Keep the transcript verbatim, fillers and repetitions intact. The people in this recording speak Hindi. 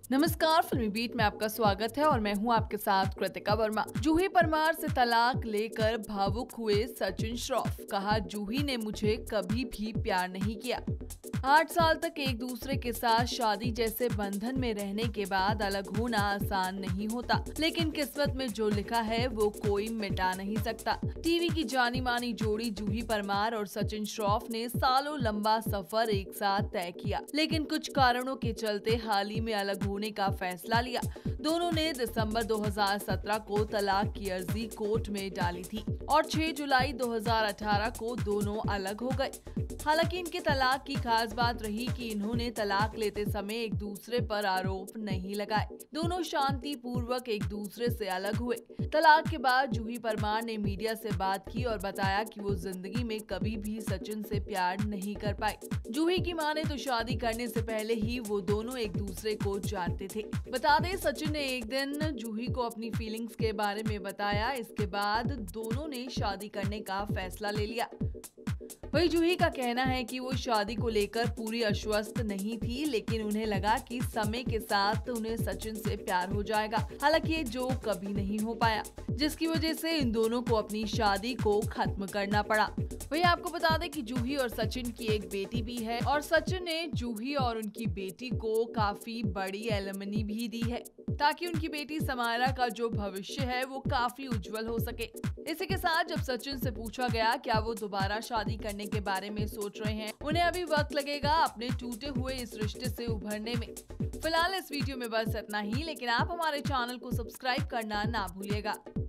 नमस्कार, फिल्मी बीट में आपका स्वागत है और मैं हूं आपके साथ कृतिका वर्मा। जूही परमार से तलाक लेकर भावुक हुए सचिन श्रॉफ। कहा, जूही ने मुझे कभी भी प्यार नहीं किया। आठ साल तक एक दूसरे के साथ शादी जैसे बंधन में रहने के बाद अलग होना आसान नहीं होता, लेकिन किस्मत में जो लिखा है वो कोई मिटा नहीं सकता। टीवी की जानी मानी जोड़ी जूही परमार और सचिन श्रॉफ ने सालों लंबा सफर एक साथ तय किया, लेकिन कुछ कारणों के चलते हाल ही में अलग होने का फैसला लिया। दोनों ने दिसंबर दो हज़ार सत्रह को तलाक की अर्जी कोर्ट में डाली थी और छह जुलाई दो हज़ार अठारह को दोनों अलग हो गए। हालांकि इनके तलाक की खास बात रही कि इन्होंने तलाक लेते समय एक दूसरे पर आरोप नहीं लगाए। दोनों शांति पूर्वक एक दूसरे से अलग हुए। तलाक के बाद जूही परमार ने मीडिया से बात की और बताया कि वो जिंदगी में कभी भी सचिन से प्यार नहीं कर पाई। जूही की मां ने तो शादी करने से पहले ही वो दोनों एक दूसरे को जानते थे। बता दें, सचिन ने एक दिन जूही को अपनी फीलिंग्स के बारे में बताया। इसके बाद दोनों ने शादी करने का फैसला ले लिया। वही जूही का कहना है कि वो शादी को लेकर पूरी आश्वस्त नहीं थी, लेकिन उन्हें लगा कि समय के साथ उन्हें सचिन से प्यार हो जाएगा। हालांकि ये जो कभी नहीं हो पाया, जिसकी वजह से इन दोनों को अपनी शादी को खत्म करना पड़ा। वही आपको बता दें कि जूही और सचिन की एक बेटी भी है और सचिन ने जूही और उनकी बेटी को काफी बड़ी एलिमनी भी दी है, ताकि उनकी बेटी समायरा का जो भविष्य है वो काफी उज्जवल हो सके। इसी के साथ जब सचिन से पूछा गया क्या वो दोबारा शादी करने के बारे में सोच रहे हैं, उन्हें अभी वक्त लगेगा अपने टूटे हुए इस रिश्ते से उभरने में। फिलहाल इस वीडियो में बस इतना ही, लेकिन आप हमारे चैनल को सब्सक्राइब करना ना भूलिएगा।